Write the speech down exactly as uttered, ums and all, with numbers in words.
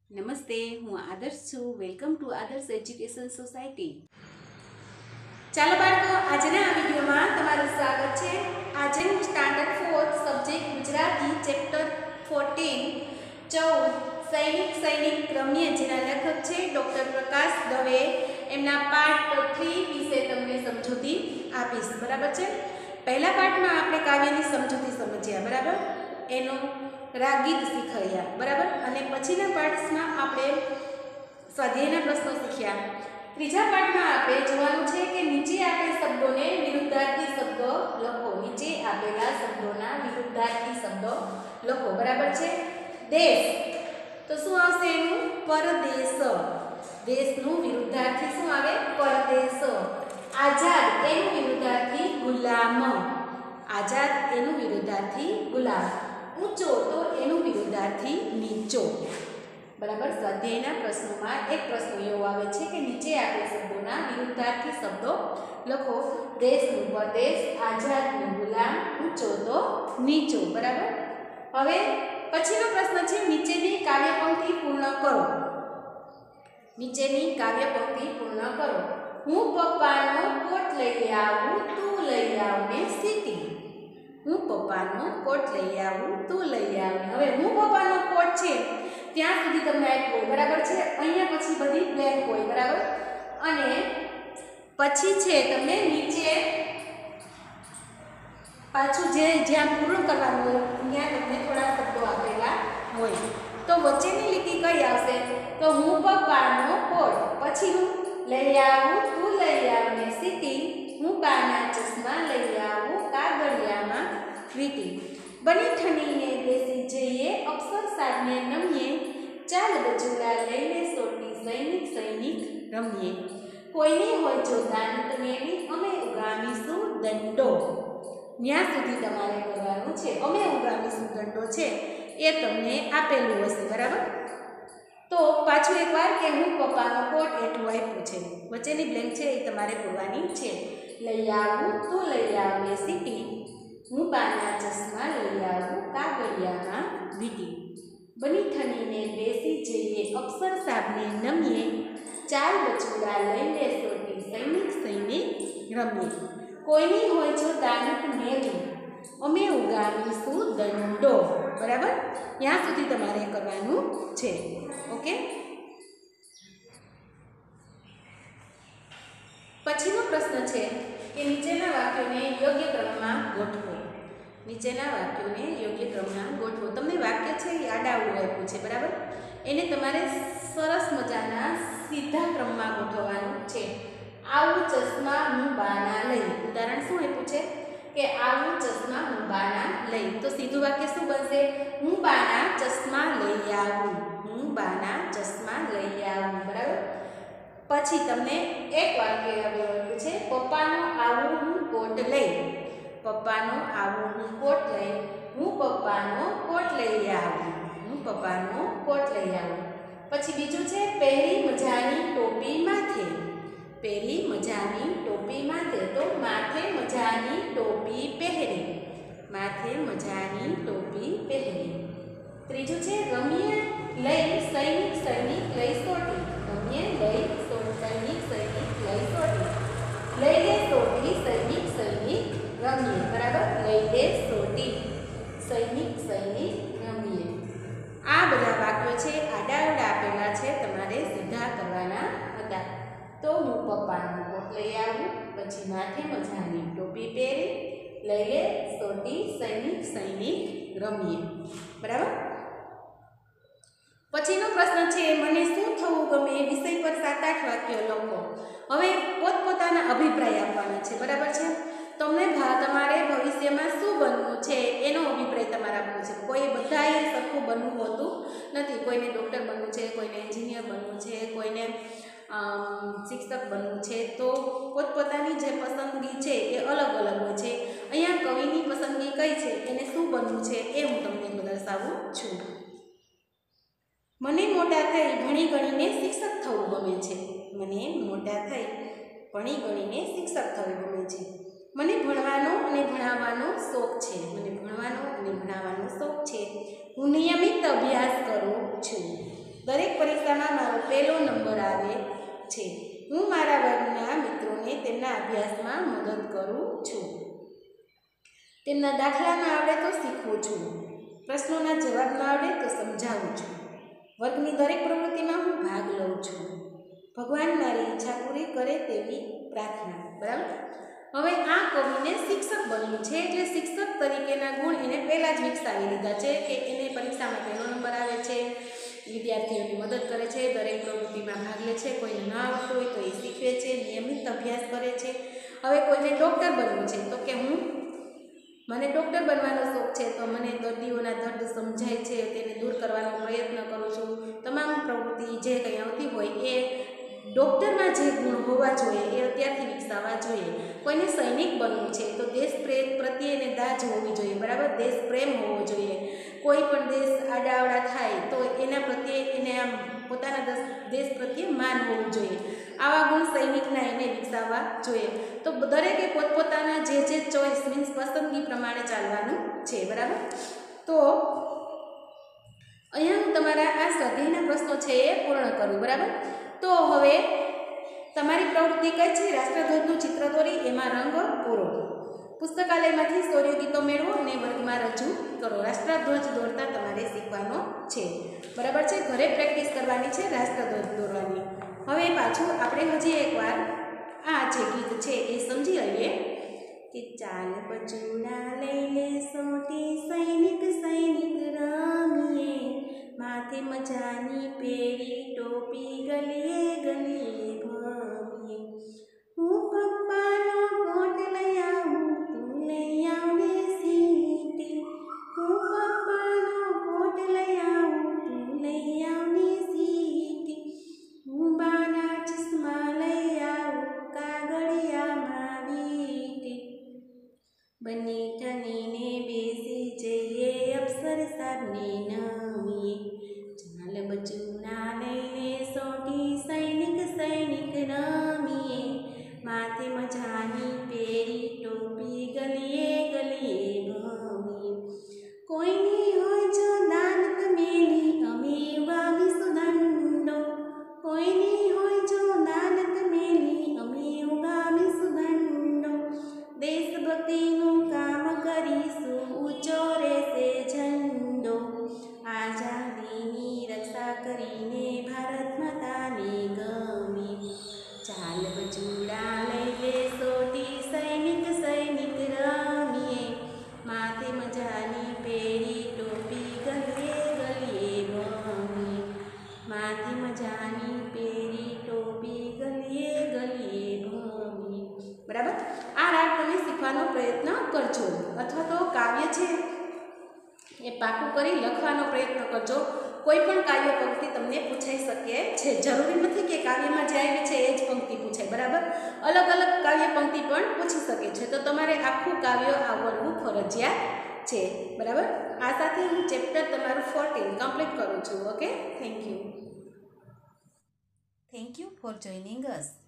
નમસ્તે, હું આદર્શ છું. Welcome to Adarsh education society. ચાલો બાળકો, આજના આ વિડીયોમાં તમારું સ્વાગત છે. આજે હું standard fourth subject Gujarati chapter fourteen ચૌદ સૈનિક સૈનિક રમ્ય, જેના લેખક છે ડૉક્ટર પ્રકાશ દવે, એમના પાર્ટ થ્રી વિશે તમને સમજૂતી આપીશ. બરાબર છે. પહેલા પાર્ટમાં આપણે કાવ્યની સમજૂતી સમજ્યા, બરાબર, એનો રાગીત શીખવ્યા, બરાબર, અને પછીના પાર્ટ્સમાં આપણે સ્વાધ્યાયના પ્રશ્નો શીખ્યા. ત્રીજા પાર્ટમાં આપણે જોવાનું છે કે નીચે આપેલ શબ્દોને વિરુદ્ધાર્થી શબ્દો લખો. નીચે આપેલા શબ્દોના વિરુદ્ધાર્થી શબ્દો લખો. બરાબર છે. દેશ, તો શું આવશે એનું? પરદેશ. દેશનું વિરુદ્ધાર્થી શું આવે? પરદેશ. આઝાદ, એનું વિરુદ્ધાર્થી ગુલામ. આઝાદ એનું વિરુદ્ધાર્થી ગુલામ. ઊંચો, તો એનું વિરુદ્ધાર્થી નીચો. બરાબર. સ્વાધ્યાયના પ્રશ્નોમાં એક પ્રશ્ન એવો આવે છે કે નીચે આપેલ શબ્દોના વિરુદ્ધાર્થી શબ્દો લખો. દેશનું પરદેશ, આઝાદનું ગુલામ, ઊંચો તો નીચો. બરાબર. હવે પછીનો પ્રશ્ન છે નીચેની કાવ્ય પંક્તિ પૂર્ણ કરો. નીચેની કાવ્ય પંક્તિ પૂર્ણ કરો. હું પપ્પાનો કોટ લઈ આવું, તું લઈ આવ ને સીટી. હું પપ્પાનો કોટ લઈ આવું, તું લઈ આવ. હવે હું પપ્પાનો કોટ છે ત્યાં સુધી તમને આપ્યો, બરાબર છે. અહીંયા પછી બધી બ્લેન્ક હોય, બરાબર. અને પછી છે તમને નીચે પાછું જે જ્યાં પૂર્ણ કરવાનું હોય ત્યાં તમને થોડા શબ્દો આપેલા હોય. તો વચ્ચેની લીટી કઈ આવશે? તો હું પપ્પાનો કોટ, પછી હું લઈ આવું, તું લઈ આવ ને સીટી. હું બાના ચશ્મા લઈ આવું, કાગળિયામાં વીટી. બની ઠણીને બેસી જઈએ, અક્ષર સાધને નમીએ. ચાલ બચુડા લઈને સોટી, સૈનિક સૈનિક રમીએ. કોઈની હોય જો દાનત મેળી, અમે ઉગામીશું દંડો. ત્યાં સુધી તમારે કરવાનું છે. અમે ઉગામીશું દંડો છે એ તમને આપેલું હશે, બરાબર. તો પાછું એકવાર કે હું પપ્પાનો કોટ એટલું આપ્યું છે. વચ્ચેની બ્લેન્ક છે એ તમારે પૂરવાની છે. લઈ આવું, તું લઈ આવ ને સીટી. હું બાના ચશ્મા લઈ આવું, કાગળિયામાં વીટી. બની ઠણીને બેસી જઈએ, અક્ષર સાબને નમીએ. ચાલ બચુડા લઈને સોટી, સૈનિક સૈનિક રમીએ. કોઈની હોય જો દાનત મેળી, અમે ઉગામીશું દંડો. બરાબર. ત્યાં સુધી તમારે કરવાનું છે. ઓકે. પછીનો પ્રશ્ન છે કે નીચેના વાક્યોને યોગ્ય ક્રમમાં ગોઠવો. નીચેના વાક્યોને યોગ્ય ક્રમમાં ગોઠવો. તમને વાક્ય છે એ આડાઅવળું આપ્યું છે, બરાબર. એને તમારે સરસ મજાના સીધા ક્રમમાં ગોઠવવાનું છે. આવું ચશ્મા હું બાના લઈ. ઉદાહરણ શું આપ્યું છે કે આવું ચશ્મા હું બાના લઈ. તો સીધું વાક્ય શું બનશે? હું બાના ચશ્મા લઈ આવું. હું બાના ચશ્મા લઈ આવું. બરાબર. પછી તમને એક વાક્ય આપ્યું છે, પપ્પાનો આવું હું કોટ લઈ. પપ્પાનો આવું હું કોટ લઈ. હું પપ્પાનો કોટ લઈ આવું. હું પપ્પાનો કોટ લઈ આવું. પછી બીજું છે પહેરી મજાની ટોપી માથે. પહેરી મજાની ટોપી માથે, તો માથે મજાની ટોપી પહેરી. માથે મજાની ટોપી પહેરી. ત્રીજું છે રમીએ લઈ સૈનિક સૈનિક લઈ સોટી. રમીએ લઈ સૈનિક સૈનિક લઈ સોટી. લઈ લે સોટી, સૈનિક સૈનિક રમીએ. બરાબર. લઈ લે સોટી, સૈનિક સૈનિક રમીએ. આ બધા વાક્યો છે આડાઅવળા આપેલા છે, તમારે સીધા કરવાના હતા. તો હું પપ્પાનો કોટ લઈ આવું, પછી માથે મજાની ટોપી પહેરી. લઈ લે સોટી, સૈનિક સૈનિક રમીએ. બરાબર. પછીનો પ્રશ્ન છે મને શું થવું ગમે એ વિષય પર સાત આઠ વાક્યો લખો. હવે પોતપોતાના અભિપ્રાય આપવાના છે, બરાબર છે. તમને તમારે ભવિષ્યમાં શું બનવું છે એનો અભિપ્રાય તમારે આપવો છે. કોઈ બધાએ સરખું બનવું હોતું નથી. કોઈને ડૉક્ટર બનવું છે, કોઈને એન્જિનિયર બનવું છે, કોઈને શિક્ષક બનવું છે. તો પોતપોતાની જે પસંદગી છે એ અલગ અલગ હોય છે. અહીંયા કવિની પસંદગી કઈ છે, એને શું બનવું છે એ હું તમને દર્શાવું છું. મને મોટા થઈ ભણી ગણીને શિક્ષક થવું ગમે છે. મને મોટા થઈ ભણી ગણીને શિક્ષક થવું ગમે છે. મને ભણવાનો અને ભણાવવાનો શોખ છે. મને ભણવાનો અને ભણાવવાનો શોખ છે. હું નિયમિત અભ્યાસ કરું છું. દરેક પરીક્ષામાં મારો પહેલો નંબર આવે છે. હું મારા વર્ગના મિત્રોને તેમના અભ્યાસમાં મદદ કરું છું. તેમના દાખલા ન આવડે તો શીખવું છું. પ્રશ્નોના જવાબ ન આવડે તો સમજાવું છું. વર્ગની દરેક પ્રવૃત્તિમાં હું ભાગ લઉં છું. ભગવાન મારી ઈચ્છા પૂરી કરે તેવી પ્રાર્થના. બરાબર. હવે આ કવિને શિક્ષક બનવું છે એટલે શિક્ષક તરીકેના ગુણ એને પહેલાં જ વિકસાવી લીધા છે કે એને પરીક્ષામાં પહેલો નંબર આવે છે, વિદ્યાર્થીઓની મદદ કરે છે, દરેક પ્રવૃત્તિમાં ભાગ લે છે, કોઈને ન આવડતું હોય તો એ શીખવે છે, નિયમિત અભ્યાસ કરે છે. હવે કોઈને ડૉક્ટર બનવું છે તો કે હું મને ડૉક્ટર બનવાનો શોખ છે તો મને દર્દીઓના દર્દ સમજાય છે, તેને દૂર કરવાનો પ્રયત્ન કરું છું. તમામ પ્રવૃત્તિ જે કંઈ આવતી હોય એ ડૉક્ટરમાં જે ગુણ હોવા જોઈએ એ અત્યારથી વિકસાવવા જોઈએ. કોઈને સૈનિક બનવું છે તો દેશ પ્રેમ પ્રત્યે એને દાજ હોવી જોઈએ. બરાબર. દેશ પ્રેમ હોવો જોઈએ. કોઈ પણ દેશ આડાઅવડા થાય તો એના પ્રત્યે એને આમ પોતાના દેશ પ્રત્યે માન હોવું જોઈએ. આવા ગુણ સૈનિકના એને વિકસાવવા જોઈએ. તો દરેકે પોતપોતાના જે જે ચોઈસ મીન્સ પસંદગી પ્રમાણે ચાલવાનું છે. બરાબર. તો અહીંયા હું તમારા આ સ્વાધ્યાયના પ્રશ્નો છે એ પૂર્ણ કરું. બરાબર. તો હવે તમારી પ્રવૃત્તિ કઈ છે? રાષ્ટ્રધ્વજનું ચિત્ર દોરી એમાં રંગ પૂરો. પુસ્તકાલયમાંથી શૌર્ય ગીતો મેળવો અને વર્ગમાં રજૂ કરો. રાષ્ટ્રધ્વજ દોરતા તમારે શીખવાનો છે. બરાબર છે. ઘરે પ્રેક્ટિસ કરવાની છે રાષ્ટ્રધ્વજ દોરવાની. હવે પાછું આપણે હજી એકવાર આ જે ગીત છે એ સમજી લઈએ કે ચાલ બચુડા લઈ લે સોટી સૈનિક સૈનિક રમીએ, માથે મજાની પેરી ટોપી ગલીએ ગલીએ ભમીએ. હું પપ્પાનો કોટ લઈ આવું, તું લઈ આવને સીટી. હું પપ્પાનો કોટ લઈ આવું, તું લઈ આવને સીટી. હું બાના ચશ્મા લઈ આવું, કાગળિયામાં વીટી. બંને ઠનીને બેસી જઈએ અપ્સર સાબને નમીએ. ચાલ બચુડા લઈને સોટી સૈનિક સૈનિક રમીએ, માથે મજાની પેરી ટોપી ગલીએ ગલીએ ભમીએ. કોઈની હોય જો દાનત મેલી અમે ઉગાવીશું દંડો. કોઈની હોય જો દાનત મેલી અમે ઉગાવીશું દંડો. દેશભક્તિનું કામ કરીશું ઊંચો રહેશે ઝંડો. આઝાદીની રક્ષા કરીને ભારત માતાને ગમે. ચાલ બચુડા લઈ લે સોટી સૈનિક સૈનિક રમીએ, માથે મજાની પેરી ટોપી ગલીએ ગલીએ ભમીએ. માથે મજાની પેરી ટોપી ગલીએ ગલીએ ભમીએ. બરાબર. આ રાગ તમે શીખવાનો પ્રયત્ન કરજો અથવા તો કાવ્ય છે એ પાકું કરી લખવાનો પ્રયત્ન કરજો. કોઈ પણ કાવ્ય પંક્તિ તમને પૂછાઈ શકે છે. જરૂરી નથી કે કાવ્યમાં જે આવી છે એ જ પંક્તિ પૂછાય. બરાબર. અલગ અલગ કાવ્ય પંક્તિ પણ પૂછી શકે છે. તો તમારે આખું કાવ્ય આવડવું ફરજિયાત છે. બરાબર. આ સાથે હું ચેપ્ટર તમારું ફોર્ટીન કમ્પ્લીટ કરું છું. Okay. Thank you. Thank you for joining us.